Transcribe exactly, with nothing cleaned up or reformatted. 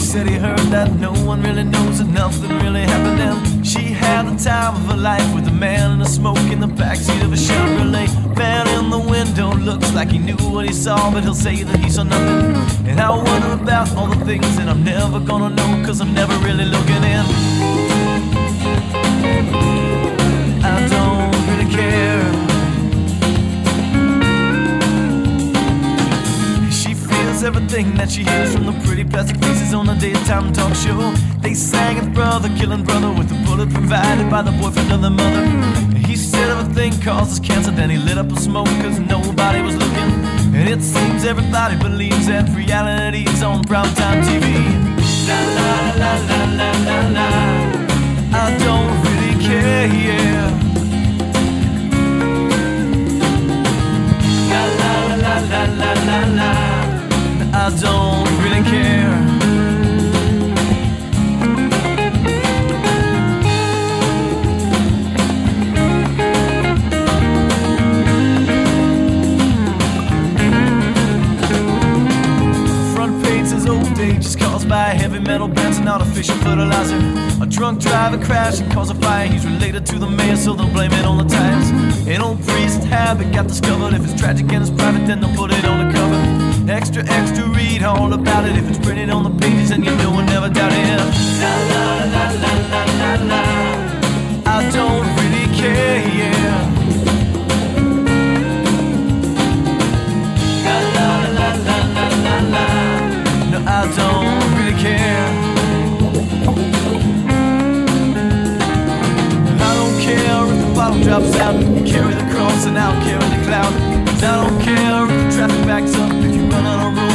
said he heard that no one really knows that nothing really happened to him. She had the time of her life with a man and a smoke in the backseat of a Chevrolet. Man in the window looks like he knew what he saw, but he'll say that he saw nothing. And I wonder about all the things that I'm never gonna know, cause I'm never really looking in. I don't really care. She feels everything that she hears from the pretty plastic faces on the daytime talk show. They sang it's brother killing brother with a bullet provided by the boyfriend of the mother. He said everything causes cancer, then he lit up a smoke cause nobody was looking. And it seems everybody believes that reality is on primetime T V. La la la la la la la. I don't really care, yeah. La la la la la la la. I don't really care. Age is caused by heavy metal bands and artificial fertilizer. A drunk driver crashed and caused a fire. He's related to the mayor, so they'll blame it on the times. An old priest habit got discovered. If it's tragic and it's private, then they'll put it on the cover. Extra, extra, read all about it. If it's printed on the pages, then you know we'll never doubt it. La la la la la la la. I don't really care, yeah. La la la la la la la. I don't really care. I don't care if the bottom drops out. You carry the cross and I'll carry the cloud. I don't care if the traffic backs up. If you run on a road